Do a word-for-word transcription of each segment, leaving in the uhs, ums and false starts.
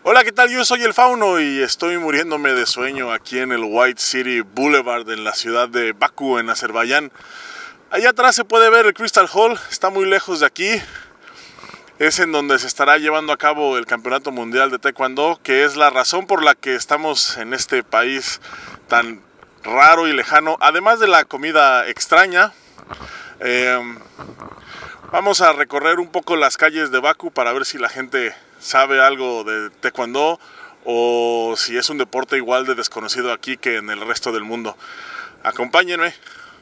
Hola, ¿qué tal? Yo soy el Fauno y estoy muriéndome de sueño aquí en el White City Boulevard en la ciudad de Bakú, en Azerbaiyán. Allá atrás se puede ver el Crystal Hall, está muy lejos de aquí. Es en donde se estará llevando a cabo el Campeonato Mundial de Taekwondo, que es la razón por la que estamos en este país tan raro y lejano, además de la comida extraña. Eh, vamos a recorrer un poco las calles de Bakú para ver si la gente sabe algo de Taekwondo o si es un deporte igual de desconocido aquí que en el resto del mundo. Acompáñenme.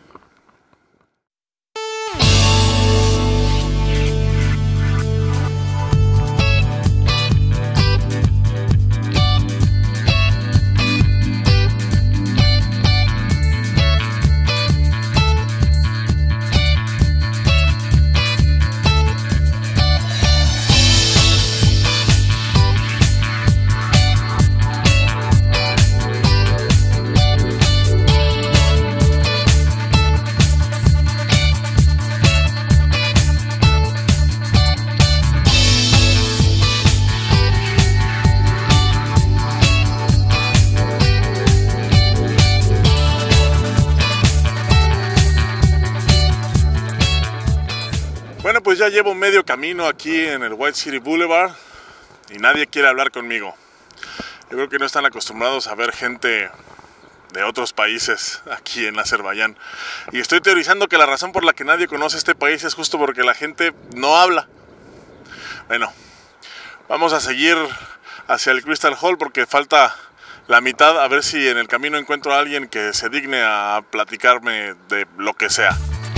Bueno, pues ya llevo medio camino aquí en el White City Boulevard y nadie quiere hablar conmigo. Yo creo que no están acostumbrados a ver gente de otros países aquí en Azerbaiyán. Y estoy teorizando que la razón por la que nadie conoce este país es justo porque la gente no habla. Bueno, vamos a seguir hacia el Crystal Hall porque falta la mitad, a ver si en el camino encuentro a alguien que se digne a platicarme de lo que sea.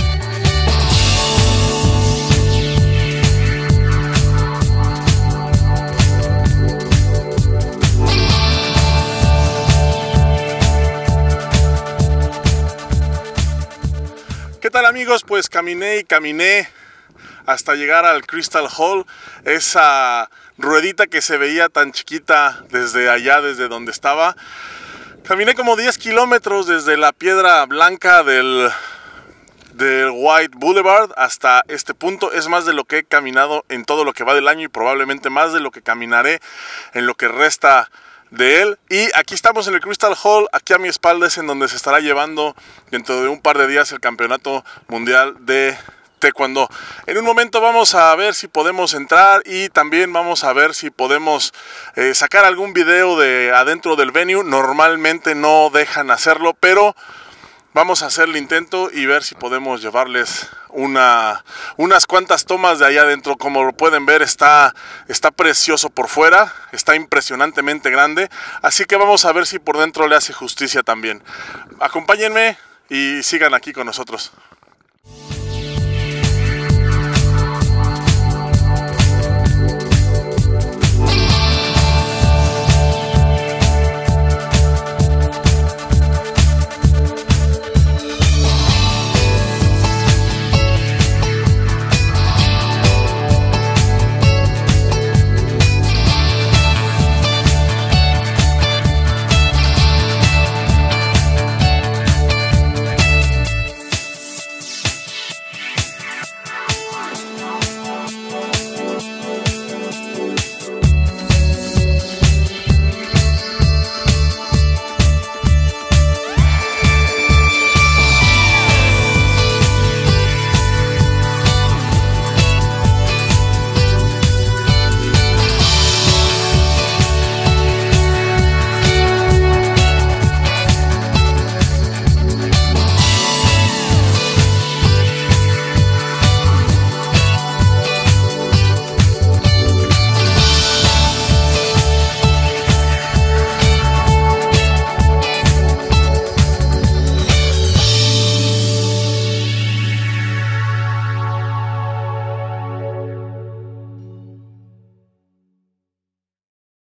¿Qué tal, amigos? Pues caminé y caminé hasta llegar al Crystal Hall, esa ruedita que se veía tan chiquita desde allá, desde donde estaba. Caminé como diez kilómetros desde la piedra blanca del, del White Boulevard hasta este punto. Es más de lo que he caminado en todo lo que va del año y probablemente más de lo que caminaré en lo que resta de él. Y aquí estamos en el Crystal Hall, aquí a mi espalda es en donde se estará llevando dentro de un par de días el Campeonato Mundial de Taekwondo. En un momento vamos a ver si podemos entrar y también vamos a ver si podemos eh, sacar algún video de adentro del venue. Normalmente no dejan hacerlo, pero vamos a hacer el intento y ver si podemos llevarles una, unas cuantas tomas de allá adentro. Como lo pueden ver, está, está precioso por fuera, está impresionantemente grande, así que vamos a ver si por dentro le hace justicia también. Acompáñenme y sigan aquí con nosotros.